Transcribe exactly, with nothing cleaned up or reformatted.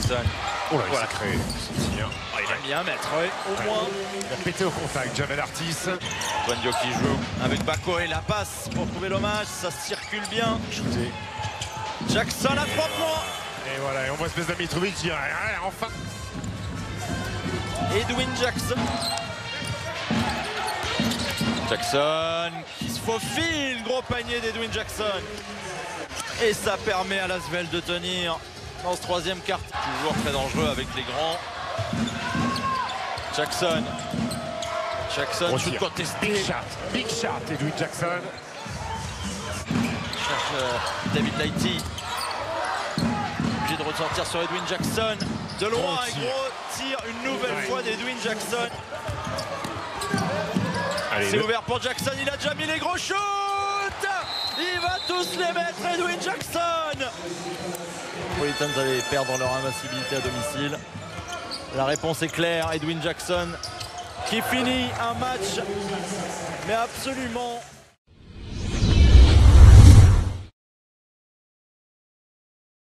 Jackson. Oh là, il Voilà. s'est créé. Oh, il aime bien mettre, ouais, au Ouais. moins. Il a pété au contact, Jamel Artis. Antoine Diop qui joue avec Bako et la passe pour trouver l'hommage. Ça circule bien. Shooté. Jackson à trois points. Et voilà, et on voit espèce de Mitrovic qui dit ah, enfin. Edwin Jackson. Jackson qui se faufile. Gros panier d'Edwin Jackson. Et ça permet à l'Asvel de tenir dans ce troisième quart. Toujours très dangereux avec les grands. Jackson. Jackson, Gros shoot tir. contesté. Big shot, big shot, Edwin Jackson. Cherche euh, David Lighty. Obligé de ressortir sur Edwin Jackson. De loin, Gros un tir. gros tir une nouvelle Ouais. fois d'Edwin Jackson. Allez, C'est le- ouvert pour Jackson, il a déjà mis les gros shoots. Il va tous les mettre, Edwin Jackson. Les Napolitans allaient perdre leur invincibilité à domicile. La réponse est claire, Edwin Jackson qui finit un match mais absolument